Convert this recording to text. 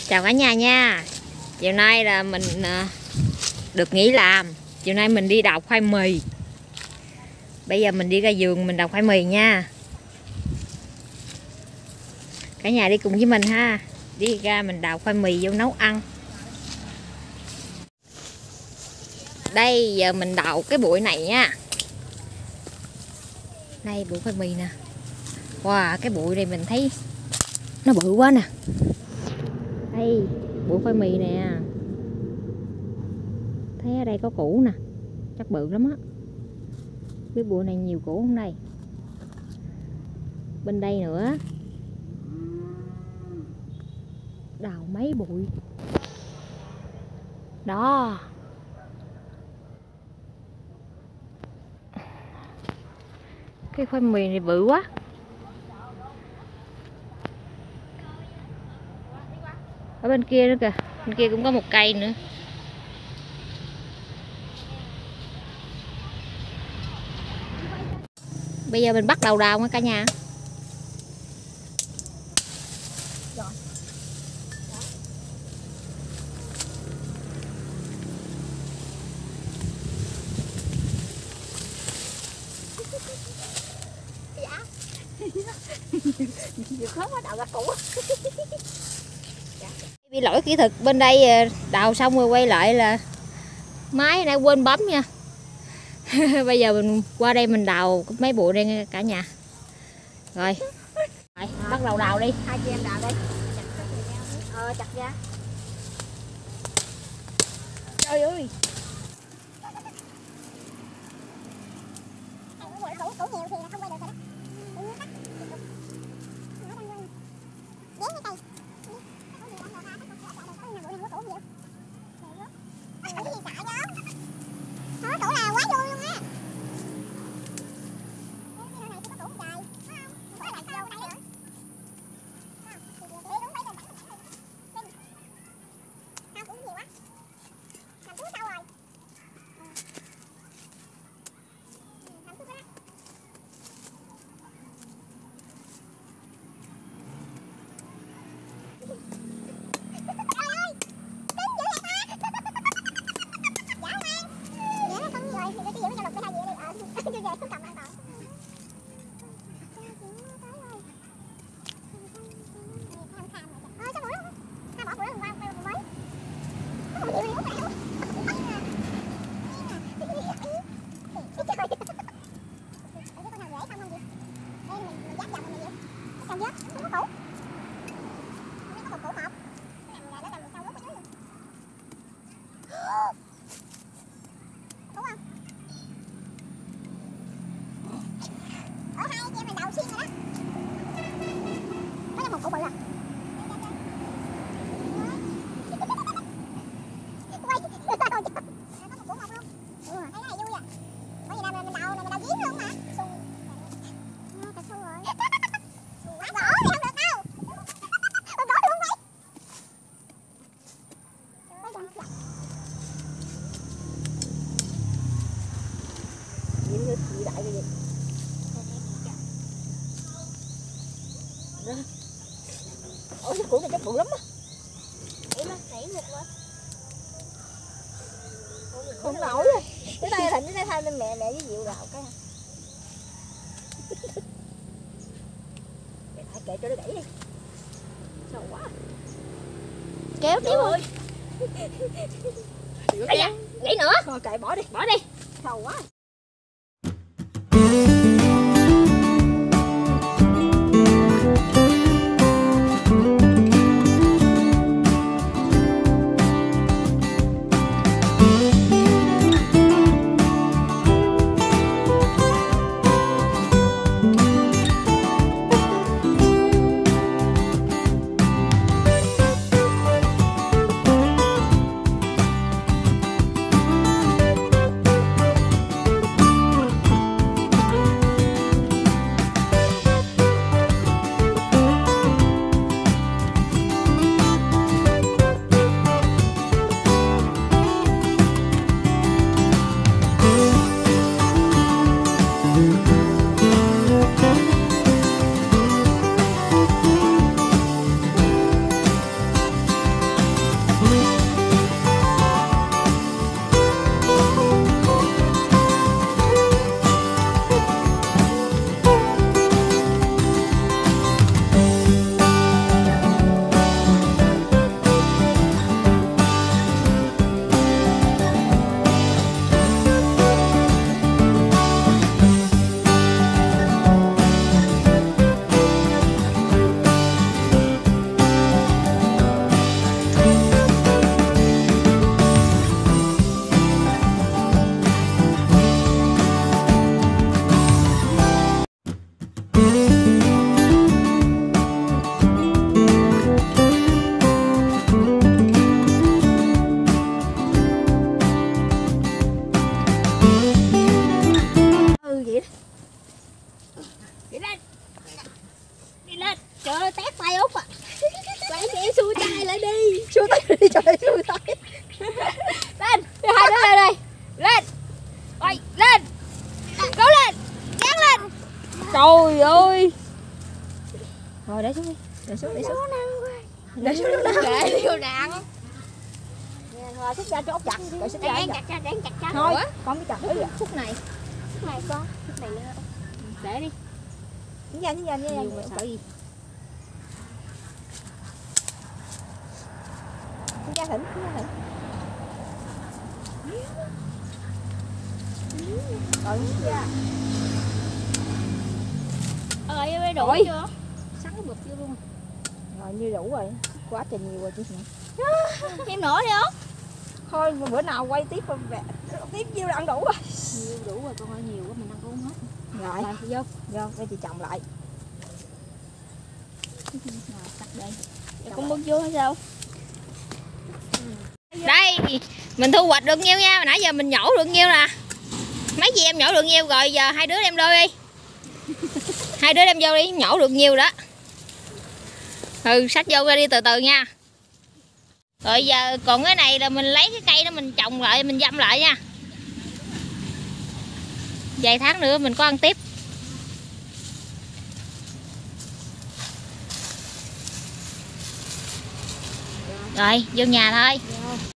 Chào cả nhà nha. Chiều nay là mình được nghỉ làm. Chiều nay mình đi đào khoai mì. Bây giờ mình đi ra vườn mình đào khoai mì nha. Cả nhà đi cùng với mình ha. Đi ra mình đào khoai mì vô nấu ăn. Đây giờ mình đào cái bụi này nha. Đây bụi khoai mì nè. Wow, cái bụi này mình thấy nó bự quá nè. Đây bụi khoai mì nè. Thấy ở đây có củ nè. Chắc bự lắm á. Cái bụi này nhiều củ không đây? Bên đây nữa. Đào mấy bụi. Đó. Cái khoai mì này bự quá. Ở bên kia nữa kìa. Bên kia cũng có một cây nữa. Bây giờ mình bắt đầu đào nha cả nhà. Bị lỗi kỹ thuật bên đây đào xong rồi quay lại là máy này quên bấm nha. Bây giờ mình qua đây mình đào mấy bụi đây nha cả nhà. Rồi bắt đầu đào đi. Hai chị em đào đây. Chặt ra. Trời ơi. Ủa cái củ này chắc bự lắm á. Không nổi rồi. Cái tay Thịnh cái tay lên mẹ với Diệu rào cái. Kệ cho nó gãy đi. Sâu quá. Kéo tiếp ơi. Gãy nữa. Thôi kệ bỏ đi. Bỏ đi. Sâu quá. Xuống tới đi, trời xuống tới. Lên, hai đứa lên đây. Lên. Rồi, lên. Cố lên. Dán lên. Trời ơi. Rồi để xuống đi. Để xuống, để xuống. Để xuống đó. Kệ vô nặng. Rồi xích ra cho ốc chặt, rồi xích ra. Đáng chặt. Thôi, con cái chặt nữa vậy. Phút này. Phút này con, phút này nữa. Để đi. Nhanh. Nhiều mà sợ gì. Ra thỉnh. Rồi ra. Ơi đủ Rồi. chưa? Sắn cái bụp chưa luôn. Rồi như đủ rồi. Quá trời nhiều rồi chứ. Thêm nữa đi không? Thôi bữa nào quay tiếp về. Tiếp nhiêu là ăn đủ rồi. Nhiều đủ rồi con ơi, nhiều quá mình ăn cũng không hết. Rồi, Rồi vô. đây chị chồng lại. Rồi tắt đây. Con bước vô hay sao? Đây, mình thu hoạch được nhiêu nha, nãy giờ mình nhổ được nhiêu nè. Mấy chị em nhổ được nhiêu rồi, giờ hai đứa đem vô đi. Hai đứa đem vô đi, nhổ được nhiêu đó. Ừ, xách vô ra đi từ từ nha. Rồi giờ còn cái này là mình lấy cái cây đó mình trồng lại, mình dăm lại nha. Vài tháng nữa mình có ăn tiếp. Rồi, vô nhà thôi.